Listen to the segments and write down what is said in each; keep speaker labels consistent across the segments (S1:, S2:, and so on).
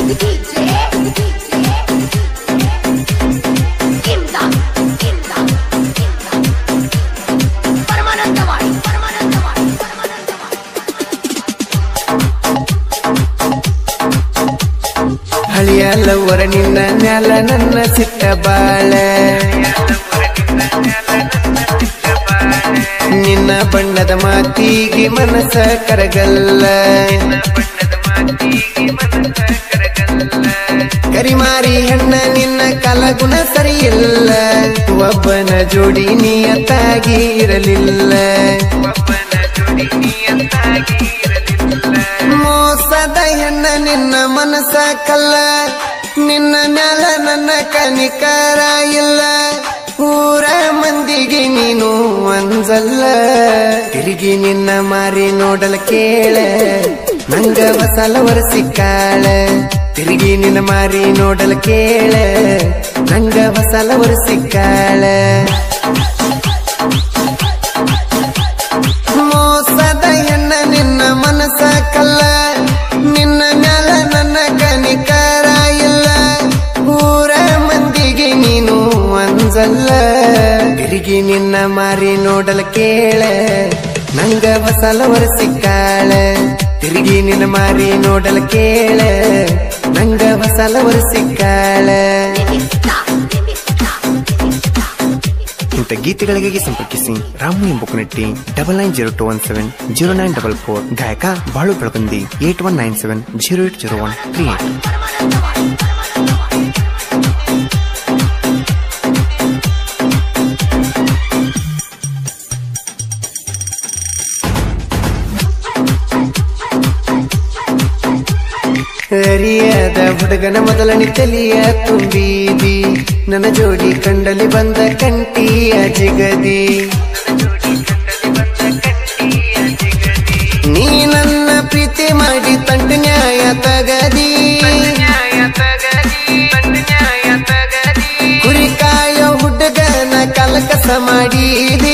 S1: ಹಳಿಯಲ್ಲವರ ನಿನ್ನ ಮ್ಯಾಲ ನನ್ನ ಸಿಟ್ಟ ಬಾಳ ನಿನ್ನ ಬಣ್ಣದ ಮಾತಿಗೆ ಮನಸ ಕರಗಲ್ಲ ಕರಿಮಾರಿ ಹೆಣ್ಣ ನಿನ್ನ ಕಲಗುಣ ಸರಿಯಿಲ್ಲ ಒಬ್ಬನ ಜೋಡಿ ನಿಯತ್ತಾಗಿ ಇರಲಿಲ್ಲ ಮೋಸದ ಹೆಣ್ಣ ನಿನ್ನ ಮನಸ ಕಲ್ಲ ನಿನ್ನ ಮ್ಯಾಲ ನನ್ನ ಕನಿಕರ ಇಲ್ಲ ಊರ ಮಂದಿಗೆ ನೀನು ಅಂಜಲ್ಲ ತಿರುಗಿ ನಿನ್ನ ಮಾರಿ ನೋಡಲ ಕೇಳ ನಂಗ ಬಸಲ ಒರೆಸಿಕಾಳ ತಿರುಗಿ ನಿನ್ನ ಮಾರಿ ನೋಡಲ ಕೇಳ ನಂಗ ಬಸಲ ಒರೆಸಿಕಾಳ ಮೋಸದ ಹೆಣ್ಣ ನಿನ್ನ ಮನಸ ಕಲ್ಲ ನಿನ್ನ ಮ್ಯಾಲ ನನ್ನ ಕನಿಕರ ಇಲ್ಲ ಊರ ಮಂದಿಗೆ ನೀನು ಅಂಜಲ್ಲ ತಿರುಗಿ ನಿನ್ನ ಮಾರಿ ನೋಡಲ ಕೇಳ ನಂಗ ಬಸಲ ಒರೆಸಿಕಾಳ ತಿರುಗಿ ನಿನ್ನ ಮಾರಿ ನೋಡಲ ಕೇಳ ನಂಗ ಬಸಲ ಒರೆಸಿಕಾಳ ಇಂಥ ಗೀತೆಗಳಿಗಾಗಿ ಸಂಪರ್ಕಿಸಿ ರಾಮು ಎಂಬುಕನಟ್ಟಿ 9902170944 ಗಾಯಕ ಬಾಳು ಬೆಳಗುಂದಿ 8197080138 ಹರಿಯದ ಹುಡುಗನ ಮೊದಲನೇ ತಲಿಯ ತುಂಬಿದಿ ನನ್ನ ಜೋಡಿ ಕಂಡಲಿ ಬಂದ ಕಂಟಿಯ ಜಿಗದಿ ನೀ ನನ್ನ ಪ್ರೀತಿ ಮಾಡಿ ತಂಟು ನ್ಯಾಯ ತಗದಿ ಕುರಿಕಾಯೋ ಹುಡುಗನ ಕಲಕಸ ಮಾಡಿದಿ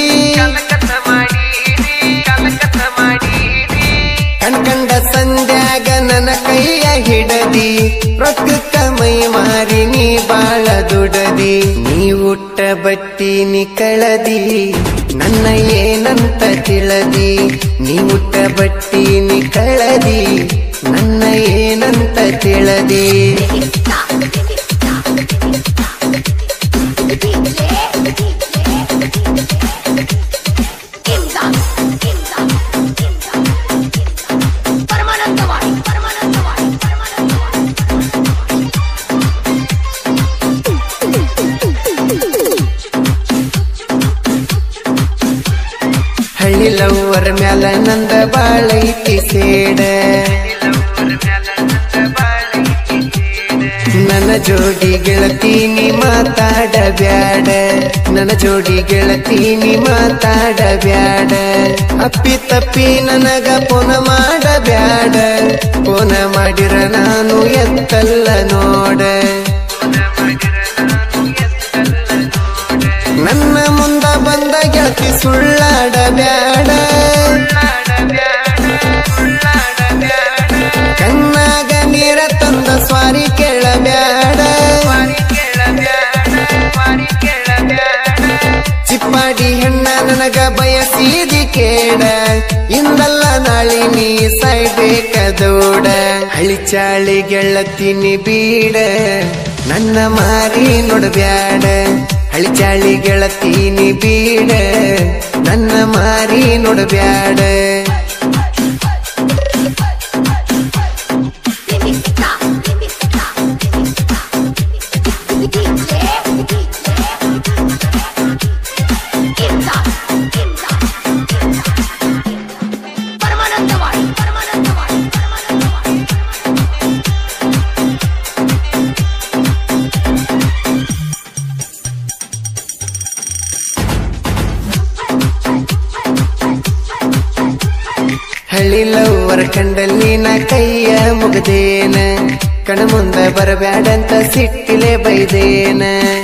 S1: ಕಣ್ಕಂಡ ಸಂಧ್ಯಾಗ ನನ್ನ ಕೈಯ ಹಿಡದಿ ರೊಕ್ಕಕ್ಕ ಮೈ ಮಾರಿ ನೀ ಬಾಳ ದುಡದಿ ನೀ ಉಟ್ಟ ಬಟ್ಟಿ ನೀ ಕಳದಿ ನನ್ನ ಏನಂತ ತಿಳದಿ ನೀ ಉಟ್ಟ ಬಟ್ಟಿ ನೀ ಕಳದಿ ನನ್ನ ಏನಂತ ತಿಳದಿ ಹಳ್ಳಿಲವ್ವರ ಮ್ಯಾಲ ನಂದ ಬಾಳೈತಿ ಸೇಡ ನನ್ನ ಜೋಡಿ ಗೆಳತೀನಿ ಮಾತಾಡಬ್ಯಾಡ ನನ್ನ ಜೋಡಿ ಗೆಳತೀನಿ ಮಾತಾಡಬ್ಯಾಡ ಅಪ್ಪಿ ತಪ್ಪಿ ನನಗ ಫೋನ ಮಾಡಬ್ಯಾಡ ಫೋನ ಮಾಡಿರ ನಾನು ಎತ್ತಲ್ಲ ನೋಡ ನನ್ನ ಮುಂದ ಬಂದ ಗೆಳತಿ ಸುಳ್ಳಾಡಬ್ಯಾಡ ಕಣ್ಣಾಗ ನೀರ ತಂದ ಸ್ವಾರಿ ಕೇಳಬ್ಯಾಡ ಚಿಪ್ಪಾಡಿ ಹೆಣ್ಣ ನನಗ ಬಯಸಿದಿ ಕೇಡ ಇಂದಲ್ಲ ನಾಳಿ ನೀ ಸಾಯ್ಬೇಕದೋಡ ಹಳಿಚಾಳಿ ಗೆಳತಿನಿ ಬೀಡ ನನ್ನ ಮಾರಿ ನೋಡಬ್ಯಾಡ ಹಳಿಚಾಳಿ ಗೆಳತೀನಿ ಬೀಡ ನನ್ನ ಮಾರಿ ನೋಡಬ್ಯಾಡ ಹಳ್ಳಿಲವ್ವರ ಕಂಡಲ್ಲಿ ನಾ ಕೈಯ ಮುಗದೇನ ಕಣ ಮುಂದ ಬರಬ್ಯಾಡಂತ ಸಿಟ್ಟಿಲೆ ಬೈದೇನ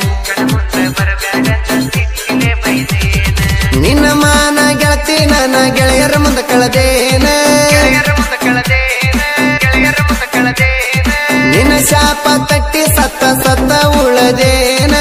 S1: ನಿನ್ನ ಮಾನ ಗೆಳತಿ ನನ್ನ ಗೆಳೆಯರ ಮುಂದ ಕಳದೇನ ನಿನ್ನ ಶಾಪ ತಟ್ಟಿ ಸತ್ತ ಉಳದೇನ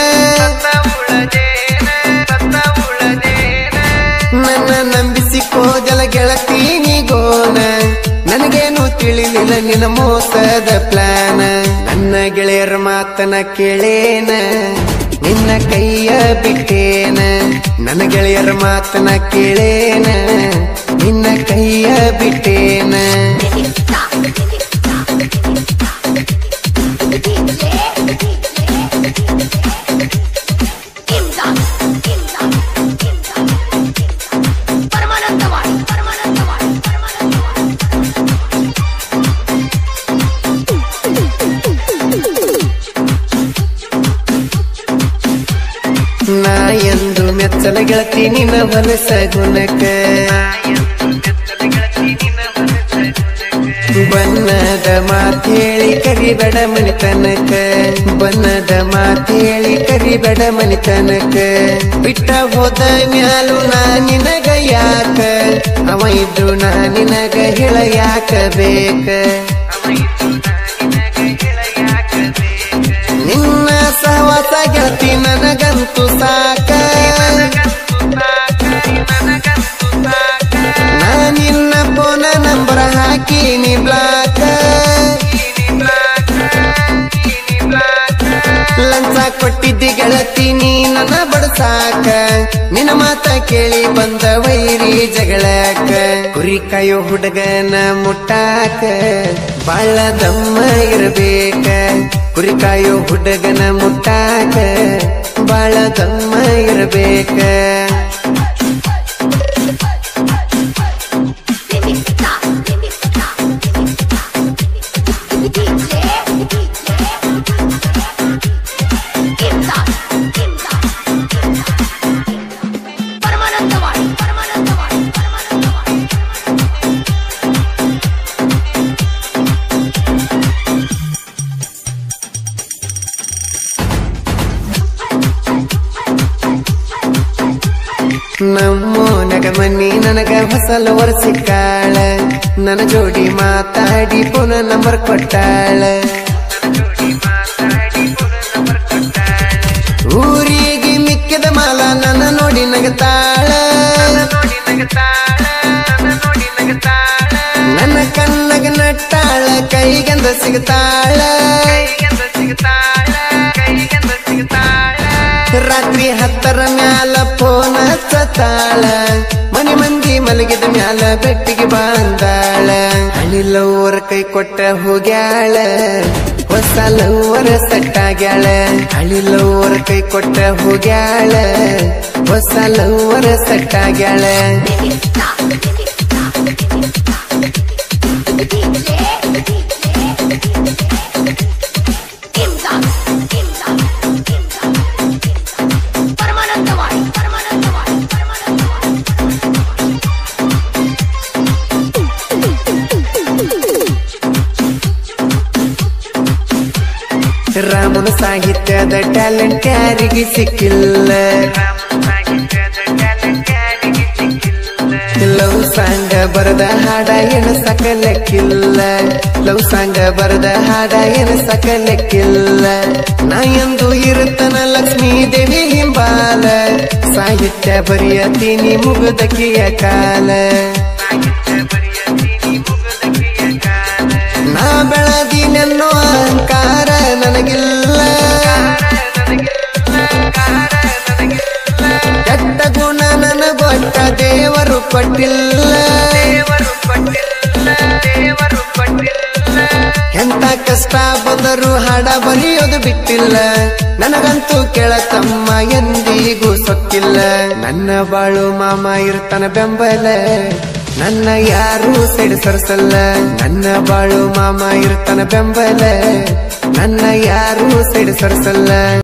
S1: ನನ್ನ ನಂಬಿಸಿ ಕೋಜಲ ಗೆಳತೀನಿ ಗೋನ ನನಗೇನು ತಿಳಿಲಿಲ್ಲ ನಿನ್ನ ಮೋಸದ ಪ್ಲಾನ ನನ್ನ ಗೆಳೆಯರ ಮಾತನ ಕೇಳೇನ ನಿನ್ನ ಕೈಯ ಬಿಟ್ಟೇನ ನನ್ನ ಗೆಳೆಯರ ಮಾತನ ಕೇಳೇನ ನಿನ್ನ ಕೈಯ ಬಿಟ್ಟೇನ ನಾ ಎಂದು ಮೆಚ್ಚಲ ಗೆಳತಿ ನಿನ್ನ ಹೊಲಸ ಗುಣಕ ಬನ್ನದ ಮಾತೇಳಿ ಕರಿಬೇಡ ಮನಿತನಕ ಬನ್ನದ ಮಾತೇಳಿ ಕರಿಬೇಡ ಮನಿತನಕ ಬಿಟ್ಟ ಹೋದ ಮ್ಯಾಲು ನಾ ನಿನಗ ಯಾಕ ಅವ ಇದ್ದು ನಾ ನಿನಗ ಹೇಳ ಯಾಕ ಬೇಕ ನಿನ್ನ ಸಹವಾಸ ಗೆಳತಿ ನನಗಂತೂ ಸಾಕ ನಾ ನಿನ್ನ ಫೋನ ನಂಬರ್ ಹಾಕೀನಿ ಬ್ಲಾಕ ಲಂಚ ಕೊಟ್ಟಿದ್ದಿ ಗೆಳತಿ ನೀ ನನ್ನ ಬಡಸಾಕ ನಿನ್ನ ಮಾತ ಕೇಳಿ ಬಂದ ವೈರಿ ಜಗಳಕ ಕುರಿ ಕಾಯೋ ಹುಡುಗನ ಮುಟ್ಟಾಕ ಬಾಳ ದಮ್ಮ ಇರಬೇಕ ಕುರಿ ಕಾಯೋ ಹುಡುಗನ ಮುಟ್ಟಾಕ ಬಾಳ ದಮ್ಮ ಇರಬೇಕ ನಮ್ಮೋನಗ ಮನಿ ನನಗ ಹೊಸಲ ವರ್ಷಿಕಾಳ ನನ್ನ ಜೋಡಿ ಮಾತಾಡಿ ಪುನ ನಂಬರ್ ಕೊಟ್ಟಾಳ ಊರಿಗೆ ಮಿಕ್ಕಿದ ಮಾಲ ನನ್ನ ನೋಡಿ ನಗತಾಳ ನನ್ನ ಕಣ್ಣಗ ನಟ್ಟಾಳ ಕೈಗಂದ ಸಿಗತಾಳ ರಾತ್ರಿ 10 ಮ್ಯಾಲ ಫೋನ್ ಹಚ್ಚತಾಳ ಮನಿ ಮಂದಿ ಮಲಗಿದ ಮ್ಯಾಲ ಬೆಟ್ಟಿಗೆ ಬಂದಾಳ ಹಳಿಲವ್ವರ ಕೈ ಕೊಟ್ಟ ಹೋಗ್ಯಾಳ ಹೊಸ ಲವ್ವರ ಸಟ್ಟಾಗ್ಯಾಳ ಹಳಿಲವ್ವರ ಕೈ ಕೊಟ್ಟ ಹೋಗ್ಯಾಳ ಹೊಸ ಲವ್ವರ ಸಟ್ಟಾಗ್ಯಾಳ ರಾಮನ ಸಾಹಿತ್ಯದ ಟ್ಯಾಲೆಂಟ್ ಯಾರಿಗೆ ಸಿಕ್ಕಿಲ್ಲ ಲವ್ ಸಾಂಗ ಬರದ ಹಾಡ ಏನು ಸಕಲಕ್ಕಿಲ್ಲ ಲವ್ ಸಾಂಗ ಬರದ ಹಾಡ ಏನು ಸಕಲಕ್ಕಿಲ್ಲ ನಾ ಎಂದು ಇರುತ್ತನ ಲಕ್ಷ್ಮೀ ದೇವಿ ಹಿಂಬಾಲ ಸಾಹಿತ್ಯ ಬರೆಯತೀನಿ ಮುಗುದಕಿಯ ಕಾಲ ನಾ ಬೆಳದಿನೆನ್ನೋ ಅಹಂಕಾರ ನನಗಿಲ್ಲ ಕೆಟ್ಟ ಗುಣ ನನಗೊಟ್ಟ ದೇವರು ಕೊಟ್ಟಿಲ್ಲ ಎಂತ ಕಷ್ಟ ಬಂದರೂ ಹಾಡ ಬರೆಯೋದು ಬಿಟ್ಟಿಲ್ಲ ನನಗಂತೂ ಕೇಳತಮ್ಮ ಎಂದಿಗೂ ಸೊಕ್ಕಿಲ್ಲ ನನ್ನ ಬಾಳು ಮಾಮ ಇರ್ತಾನ ಬೆಂಬಲ ನನ್ನ ಯಾರೂ ಸೈಡ್ ಸರಿಸಲ್ಲ ನನ್ನ ಬಾಳು ಮಾಮ ಇರ್ತಾನ ಬೆಂಬಲ ನನ್ನ ಯಾರೂ ಸೈಡ್ ಸರಿಸಲ್ಲ